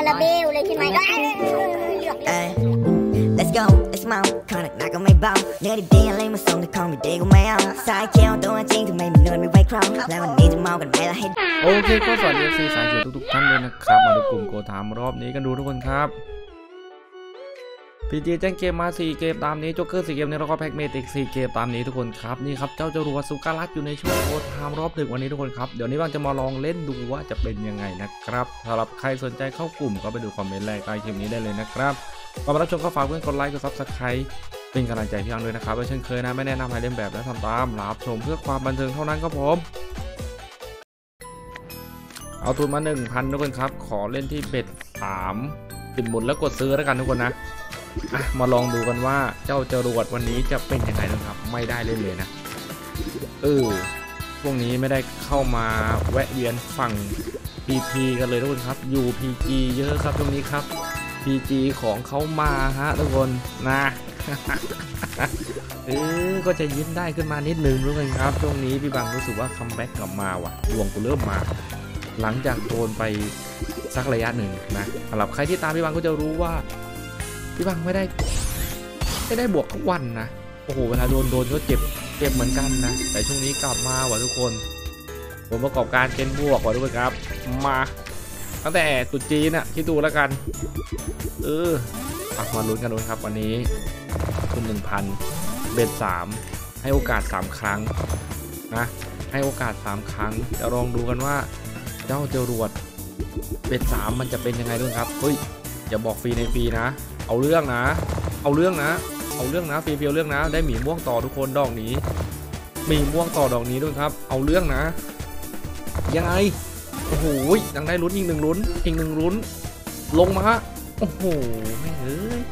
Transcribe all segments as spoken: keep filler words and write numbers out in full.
ละเบลเลยใช่ไหมก็ Let's go Let's mount ขอหนักหนักก็ไม่เบาเนื้อดีๆอะไรมาส่งแต่ของไม่ดีก็ไม่เอาสายเขียวตัวจริงทำไมมันนวลไม่ไว้ครองแล้ววันนี้จะเมากันไหมล่ะให้โอเคก็สวัสดีซีสายเขียวทุกๆท่านเลยนะครับมาดูกลุ่มโกธามรอบนี้กันดูทุกคนครับพีจีแจ้งเกมมาสี่เกมตามนี้โจ๊กเกอร์สี่เกมนี้แล้วก็แพ็กเมติกสี่เกมตามนี้ทุกคนครับนี่ครับเจ้าจรวดสุการัตอยู่ในช่วงโกธามรอบหนึ่งวันนี้ทุกคนครับเดี๋ยวนี้บ้างจะมาลองเล่นดูว่าจะเป็นยังไงนะครับสำหรับใครสนใจเข้ากลุ่มก็ไปดูคอมเมนต์แรกใต้คลิปนี้ได้เลยนะครับก่อนมารับชมก็ฝากเพื่อนกดไลค์กดซับสไครต์เป็นกำลังใจพี่อังด้วยนะครับเช่นเคยนะไม่แนะนำให้เล่นแบบและทำตามรับชมเพื่อความบันเทิงเท่านั้นครับผมเอาทุนมา หนึ่งพัน ทุกคนครับขอเล่นที่เบ็ดสามปิดหมุนแล้วกดซื้อแล้วกันทุกคนนะอ่ะมาลองดูกันว่าเจ้าจรวดวันนี้จะเป็นยังไงนะครับไม่ได้เล่นเลยนะเออพวกนี้ไม่ได้เข้ามาแวะเวียนฝั่ง พี พี กันเลยทุกคนครับอยู่ พี จี เยอะครับตรงนี้ครับ พี จี ของเขามาฮะทุกคนนะเออก็จะยิ้มได้ขึ้นมานิดนึงทุกคนครับช่วงนี้พี่บังรู้สึกว่าคัมแบ็กกลับมาว่ะดวงกูเริ่มมาหลังจากโดนไปสักระยะหนึ่งนะสำหรับใครที่ตามพี่บังก็จะรู้ว่าพี่บังไม่ได้ไม่ได้บวกทุกวันนะโอ้โหเวลาโดนโดนก็เจ็บเจ็บเหมือนกันนะแต่ช่วงนี้กลับมาว่ะทุกคนผลประกอบการเป็นบวกว่ะทุกคนครับมาตั้งแต่ตุจีนน่ะคิดดูแล้วกันเออมาลุ้นกันดูครับวันนี้คุณหนึ่งพันเบ็ดสามให้โอกาสสามครั้งนะให้โอกาสสามครั้งจะลองดูกันว่าเจ้าจรวดเบ็ดสามมันจะเป็นยังไงด้วยครับเฮ้ยอย่าบอกฟรีในฟรีนะเอาเรื่องนะเอาเรื่องนะเอาเรื่องนะฟรีเพียวเรื่องนะได้หมีม่วงต่อทุกคนดอกนี้หมีม่วงต่อดอกนี้ด้วยครับเอาเรื่องนะยังไงโอ้โหยังได้ลุ้นอีกหนึ่งลุ้นอีกหนึ่งลุ้นลงมาโอ้โหไม่เอ้ย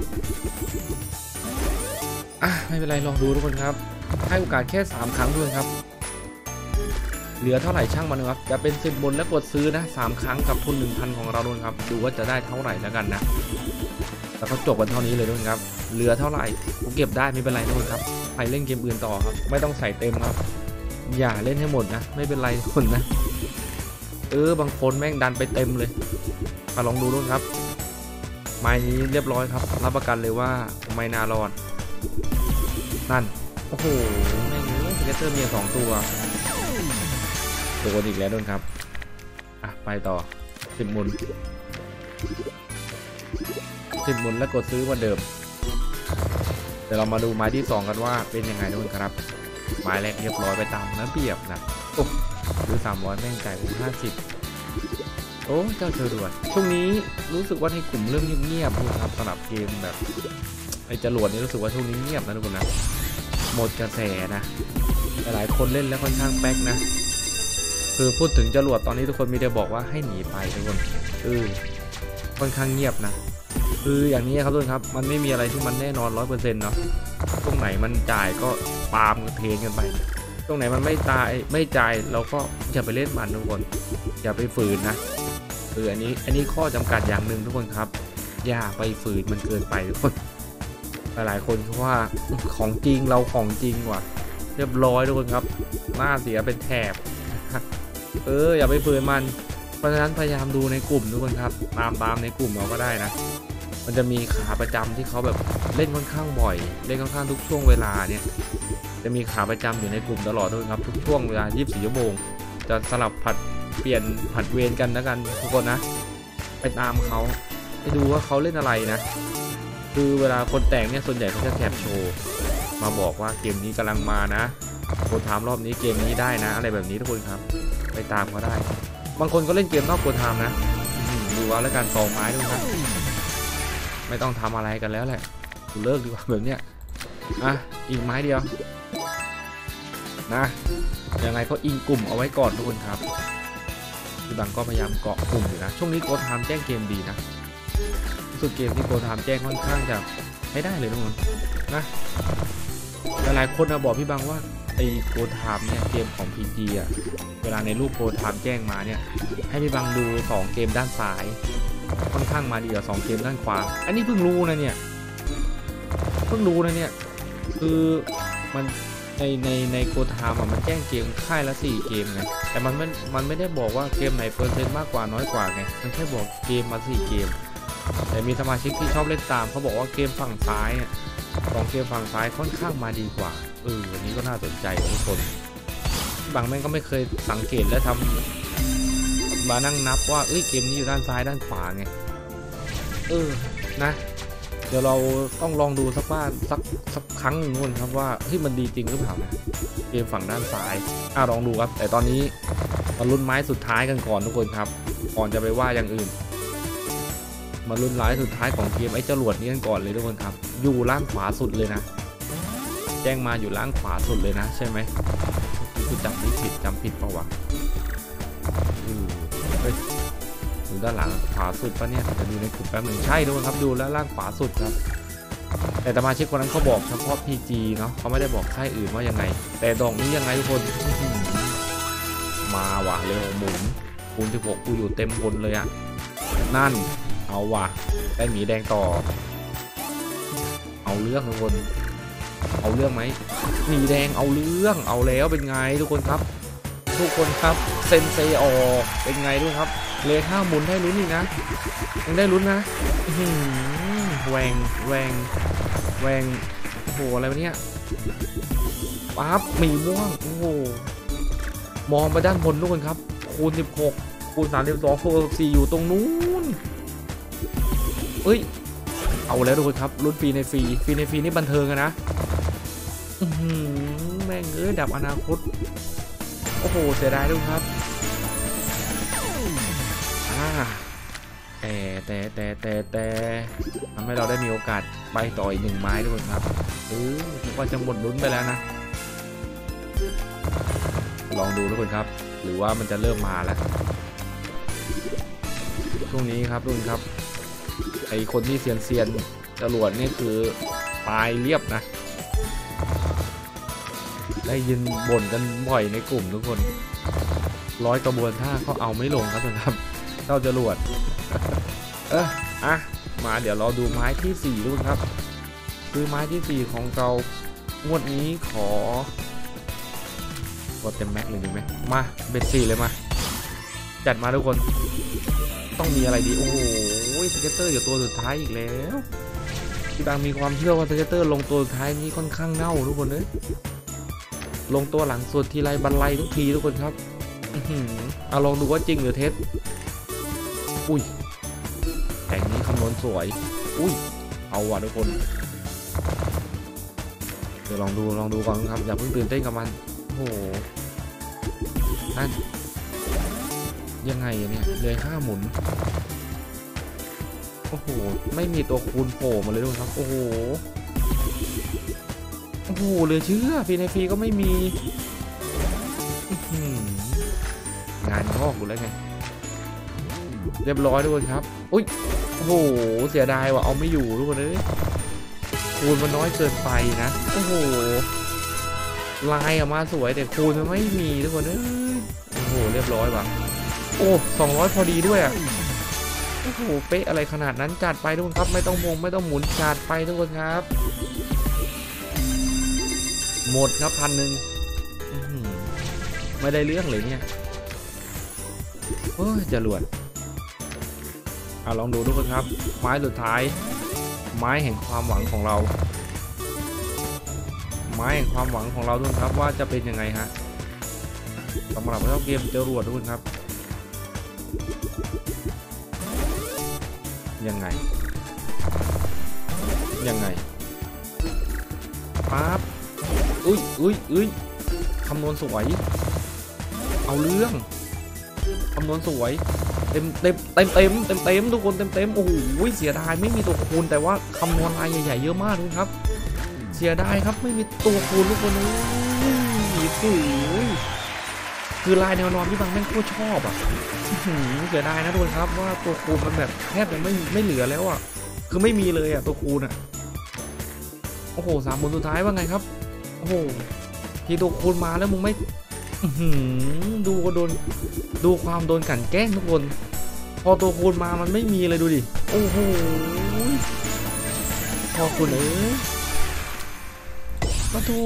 อ่ะไม่เป็นไรลองดูทุกคนครับให้โอกาสแค่สามครั้งด้วยครับเหลือเท่าไหร่ช่างมันครับจะเป็นสิบบนและกดซื้อนะสามครั้งกับทุน หนึ่งพัน ของเราด้วยครับดูว่าจะได้เท่าไหร่แล้วกันนะแล้วก็จบกันเท่านี้เลยด้วยครับเหลือเท่าไหร่ผมเก็บได้ไม่เป็นไรด้วยครับไปเล่นเกมอื่นต่อครับไม่ต้องใส่เต็มครับอย่าเล่นให้หมดนะไม่เป็นไรคนนะเออบางคนแม่งดันไปเต็มเลยมาลองดูด้วยครับไม้นี้เรียบร้อยครับรับประกันเลยว่าไม่น่ารอดนั่นโอ้โหแม่งเลยสเก็ตเตอร์มีสองตัวโดนอีกแล้วด้วยครับอ่ะไปต่อสิบหมุนสิบหมุนแล้วกดซื้อเหมือนเดิมเดี๋ยวเรามาดูไม้ที่สองกันว่าเป็นยังไงด้วยครับไม้แรกเรียบร้อยไปตามน้ำเปียบนะโอ้ดูสามร้อยแม่งจ่ายผมห้าสิบโอ้เจ้าจรวดช่วงนี้รู้สึกว่าในกลุ่มเรื่องเงียบๆนะครับสำหรับเกมแบบไอ้จรวดนี่รู้สึกว่าช่วงนี้เงียบนะทุกคนนะหมดกระแสนะหลายคนเล่นแล้วค่อนข้างแป๊กนะคือพูดถึงจรวดตอนนี้ทุกคนมีแต่บอกว่าให้หนีไปทุกคนเออค่อนข้างเงียบนะคืออย่างนี้ครับทุกคนครับมันไม่มีอะไรที่มันแน่นอนร้อยเปอร์เซ็นต์เนาะตรงไหนมันจ่ายก็ปาล์มเทนกันไปตรงไหนมันไม่ตายไม่จ่ายเราก็อย่าไปเล่นมันทุกคนอย่าไปฝืนนะเอออันนี้อันนี้ข้อจำกัดอย่างหนึ่งทุกคนครับอย่าไปฝืนมันเกินไปทุกคนหลายคนเขาว่าของจริงเราของจริงว่ะเรียบร้อยทุกคนครับหน้าเสียเป็นแถบเอออย่าไปฝืนมันเพราะฉะนั้นพยายามดูในกลุ่มทุกคนครับตามตามในกลุ่มเราก็ได้นะมันจะมีขาประจำที่เขาแบบเล่นค่อนข้างบ่อยเล่นค่อนข้างทุกช่วงเวลาเนี่ยจะมีขาประจำอยู่ในกลุ่มตลอดด้วยครับทุกช่วงเวลายี่สิบสี่ชั่วโมงจะสลับผัดเปลี่ยนผัดเวรกันแล้วกันทุกคนนะไปตามเขาไปดูว่าเขาเล่นอะไรนะคือเวลาคนแต่งเนี่ยส่วนใหญ่เขาจะแคปโชว์มาบอกว่าเกมนี้กำลังมานะคนถามรอบนี้เกมนี้ได้นะอะไรแบบนี้ทุกคนครับไปตามเขาได้บางคนก็เล่นเกมนอกโกธามนะดูว่าแล้วการต่อไม้ด้วยครับไม่ต้องทำอะไรกันแล้วแหละกูเลิกดีกว่าแบบเนี้ยอ่ะอีกไม้เดียวนะยังไงก็อิงกลุ่มเอาไว้ก่อนทุกคนครับพี่บังก็พยายามเกาะกลุ่มอยู่นะช่วงนี้โกธามแจ้งเกมดีนะสุดเกมที่โกธามแจ้งค่อนข้างจะไม่ได้เลยทุกคนนะหลายคนนะบอกพี่บังว่าไอ้โกธามเนี่ยเกมของ พี จี อ่ะเวลาในรูปโกธามแจ้งมาเนี่ยให้พี่บังดูสองเกมด้านซ้ายค่อนข้างมาดีกว่าสองเกมด้านขวาอันนี้เพิ่งรู้นะเนี่ยเพิ่งรู้นะเนี่ยคือมันในในในโกธามมันแจ้งเกมค่ายละสี่เกมไงแต่มันไม่มันไม่ได้บอกว่าเกมไหนเปอร์เซ็นต์มากกว่าน้อยกว่าไงมันแค่บอกเกมมาสี่เกมแต่มีสมาชิกที่ชอบเล่นตามเขาบอกว่าเกมฝั่งซ้ายของเกมฝั่งซ้ายค่อนข้างมาดีกว่าเอออันนี้ก็น่าสนใจทุกคนบางแม่งก็ไม่เคยสังเกตและทำมานั่งนับว่าเอ้ยเกมนี้อยู่ด้านซ้ายด้านขวาไงเออนะเดี๋ยวเราต้องลองดูสักว่าสักสักครั้งหนึ่งนู่นครับว่าเฮ้ยมันดีจริงหรือเปล่านะเกมฝั่งด้านซ้ายอ่ะลองดูครับแต่ตอนนี้มาลุ้นไม้สุดท้ายกันก่อนทุกคนครับก่อนจะไปว่าอย่างอื่นมาลุ้นไม้สุดท้ายของเกมไอ้จรวดนี้กันก่อนเลยทุกคนครับอยู่ล่างขวาสุดเลยนะแจ้งมาอยู่ล่างขวาสุดเลยนะใช่ไหมคือจำไม่ผิดจำผิดเปล่าวะอือเฮ้ยอยู่ด้านหลังขวาสุดปะเนี่ยจะดูในกลุ่มแป๊บหนึ่งใช่ทุกคนครับดูแล้วล่างขวาสุดครับแต่สมาชิกคนนั้นเขาบอกเฉพาะ พี จี เนาะเขาไม่ได้บอกค่ายอื่นว่ายังไงแต่ดอกนี้ยังไงทุกคนมาว่ะเร็วหมุนคูณสิบหกกูอยู่เต็มบนเลยอะนั่นเอาว่ะได้หมีแดงต่อเอาเรื่องทุกคนเอาเรื่องไหมหมีแดงเอาเรื่องเอาแล้วเป็นไงทุกคนครับทุกคนครับเซนเซออกเป็นไงด้วยครับเลขห้าหมุนได้ลุ้นอีกนะยังได้ลุ้นนะแหวงแหวงแหวงโอ้โหอะไรวะเนี่ยปั๊บหมีม่วงโอ้โหมองไปด้านบนทุกคนครับคูณสิบหกคูณสามสิบสองคูณสี่อยู่ตรงนู้นเอ้ยเอาแล้วทุกคนครับลุ้นฟรีในฟรีฟรีในฟรีนี่บันเทิงอะนะแม่งเอ้ยดับอนาคตโอ้โหเสียดายด้วยครับอ่าแต่แต่แต่แต่แต่ทำให้เราได้มีโอกาสไปต่ออีกหนึ่งไม้ด้วยครับเออผมว่าจะหมดลุ้นไปแล้วนะลองดูทุกคนครับหรือว่ามันจะเริ่มมาแล้วช่วงนี้ครับทุกคนครับไอคนที่เซียนเซียนจรวดนี่คือตายเรียบนะได้ยินบ่นกันบ่อยในกลุ่มทุกคนร้อยกระบวนท่าเขาเอาไม่ลงครับทุกคนครับเจ้าจรวดเอออ่ะมาเดี๋ยวเราดูไม้ที่สี่ทุกคนครับคือไม้ที่สี่ของเรางวดนี้ขอกดเต็มแม็กเลยดีไหมมาเบ็ดสี่เลยมาจัดมาทุกคนต้องมีอะไรดีโอ้โหสเก็ตเตอร์อยู่ตัวสุดท้ายอีกแล้วพี่บางมีความเชื่อว่าสเก็ตเตอร์ลงตัวสุดท้ายนี้ค่อนข้างเน่าทุกคนเลยลงตัวหลังสุดทีไรบันไลทุกทีทุกคนครับเอาลองดูว่าจริงหรือเท็จอุ้ยแต่งนี้คำนวณสวยอุ้ยเอาว่ะทุกคนเดี๋ยวลองดูลองดูก่อนครับอย่าเพิ่งตื่นเต้นกับมันโอ้โหนั่นยังไงเนี่ยเลยห้าหมุนโอ้โหไม่มีตัวคูณโผล่มาเลยด้วยครับโอ้โหโอ้โหเหลือเชื่อฟรีในฟรีก็ไม่มีงานงอกอยู่แล้วไงเรียบร้อยทุกคนครับอุ้ยโอ้โหเสียดายว่ะเอาไม่อยู่ทุกคนเลยคูณมันน้อยเกินไปนะโอ้โหลายออกมาสวยแต่คูณมันไม่มีทุกคนเลยโอ้โหเรียบร้อยว่ะโอ้สองร้อยพอดีด้วยอ่ะโอ้โหเป๊ะอะไรขนาดนั้นจัดไปทุกคนครับไม่ต้องมงไม่ต้องหมุนจัดไปทุกคนครับหมดครับพันหนึ่งไม่ได้เรื่องเลยเนี่ยโอ้ยจรวดอ่ะลองดูทุกคนครับไม้สุดท้ายไม้แห่งความหวังของเราไม้แห่งความหวังของเราทุกคนครับว่าจะเป็นยังไงฮะสำหรับเจ้าเกมจรวดทุกคนครับยังไงยังไงปั๊บอุ้ยอุ้ยอุ้ยคำนวณสวยเอาเรื่องคำนวณสวยเต็มเต็มเต็มเต็มเต็มเต็มทุกคนเต็มเต็มโอ้โหเสียดายไม่มีตัวคูณแต่ว่าคำนวณลายใหญ่ๆเยอะมากทุกครับเสียดายครับไม่มีตัวคูณทุกคนเลยคือลายแนวนอนที่บางแม่งโคตรชอบอ่ะเสียดายนะทุกคนครับว่าตัวคูณมันแบบแทบจะไม่ไม่เหลือแล้วอ่ะคือไม่มีเลยอ่ะตัวคูณอ่ะโอ้โหสามหมุนสุดท้ายว่าไงครับโอ้โหทีตัวคูณมาแล้วมึงไม่ดูก็โดนดูความโดนกั่นแกล้งทุกคนพอตัวคูณมามันไม่มีเลยดูดิโอ้โหพอคุณเอ้ยมาดู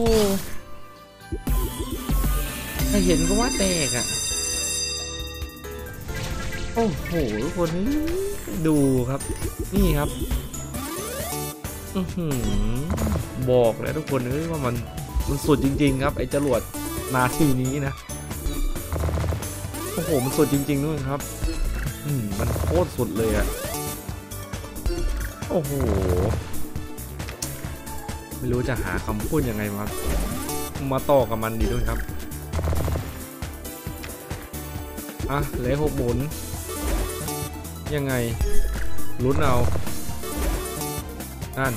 ถ้าเห็นก็ว่าแตกอ่ะโอ้โอ้โหทุกคนดูครับนี่ครับอือหือบอกแล้วทุกคนเอ้ยว่ามันมันสุดจริงๆครับไอ้จรวดนาทีนี้นะโอ้โหมันสุดจริงๆด้วยครับอืมมันโคตรสุดเลยอะโอ้โหไม่รู้จะหาคำพูดยังไงมามาต่อกับมันดีด้วยครับอ่ะเหลือหกหมุนยังไงลุ้นเอานั่น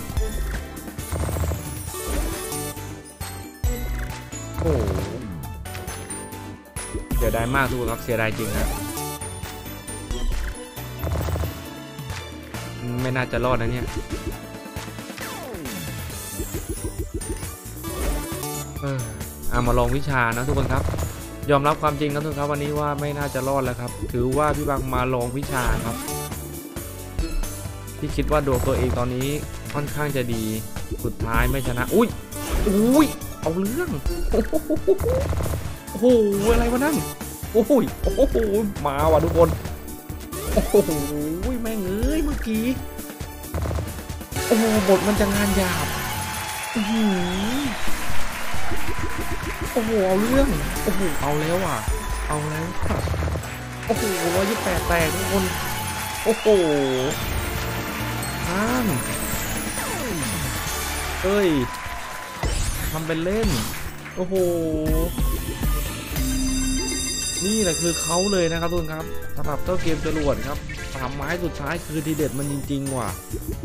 โอ้เสียดายมากทุกคนครับเสียดายจริงนะไม่น่าจะรอดนะเนี่ยเออเอามาลองวิชานะทุกคนครับยอมรับความจริงครับทุกคนครับวันนี้ว่าไม่น่าจะรอดแล้วครับถือว่าพี่บังมาลองวิชาครับที่คิดว่าดวงตัวเองตอนนี้ค่อนข้างจะดีสุดท้ายไม่ชนะอุ้ยอุ้ยเอาเรื่องโอ้โหอะไรวะนั่นโอ้ยโอ้โหมาว่ะทุกคนโอ้โหแม่งเอ้ยเมื่อกี้โอ้โหบทมันจะงานหยาบโอ้โหโอ้โหเอาเรื่องโอ้โหเอาแล้วอ่ะเอาแล้วโอ้โหร้อยยี่สิบแปดแตกทุกคนโอ้โหอ้ามเอ้ยทำเป็นเล่นโอ้โหนี่แหละคือเขาเลยนะครับทุกคนครับสำหรับเจ้าเกมจรวดครับสามไม้สุดท้ายคือทีเด็ดมันจริงๆว่ะ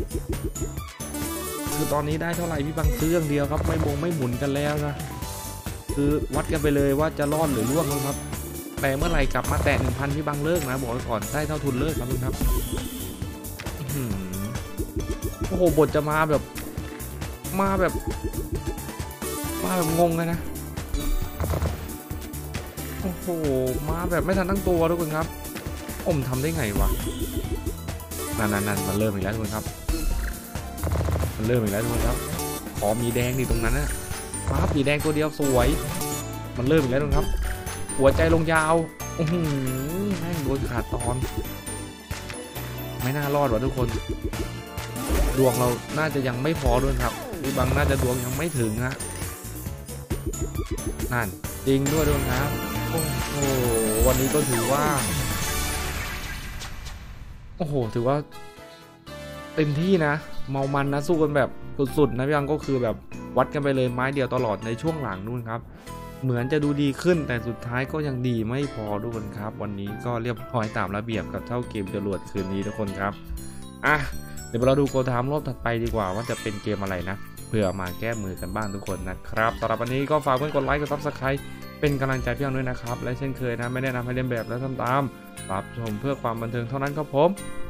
คือตอนนี้ได้เท่าไหร่พี่บังซื้ออย่างเดียวครับไม่มงไม่หมุนกันแล้วนะคือวัดกันไปเลยว่าจะรอดหรือร่วงนะครับแต่เมื่อไหร่กลับมาแตะหนึ่งพันพี่บังเลิกนะบอกไว้ก่อนได้เท่าทุนเลิกครับทุกครับโอ้โหบทจะมาแบบมาแบบมาแบบงงเลยนะโอ้โหมาแบบไม่ทันตั้งตัวทุกคนครับอมทำได้ไงวะนั่นนั่นมันเริ่มอีกแล้วทุกคนครับมันเริ่มอีกแล้วทุกคนครับขอมีแดงนี่ตรงนั้นนะปั๊บมีแดงตัวเดียวสวยมันเริ่มอีกแล้วทุกคนครับหัวใจลงยาวอื้อหือแม่งโดนขาดตอนไม่น่ารอดว่ะทุกคนดวงเราน่าจะยังไม่พอด้วยครับพี่บังน่าจะดวงยังไม่ถึงฮะนั่นจริงด้วยด้วยครับโอ้โหวันนี้ก็ถือว่าโอ้โหถือว่าเต็มที่นะเมามันนะสู้กันแบบสุดๆนะพี่บังก็คือแบบวัดกันไปเลยไม้เดียวตลอดในช่วงหลังนู่นครับเหมือนจะดูดีขึ้นแต่สุดท้ายก็ยังดีไม่พอทุกคนครับวันนี้ก็เรียบร้อยตามระเบียบกับเท่าเกมจรวดคืนนี้ทุกคนครับอ่ะเดี๋ยวเราดูโกไทม์รอบถัดไปดีกว่าว่าจะเป็นเกมอะไรนะเพื่อมาแก้มือกันบ้างทุกคนนะครับสำหรับวันนี้ก็ฝากเพื่อนกดไลค์กดซับสไครป์เป็นกำลังใจพี่บังด้วยนะครับและเช่นเคยนะไม่แนะนำให้เล่นแบบและทำตามรับชมเพื่อความบันเทิงเท่านั้นครับผม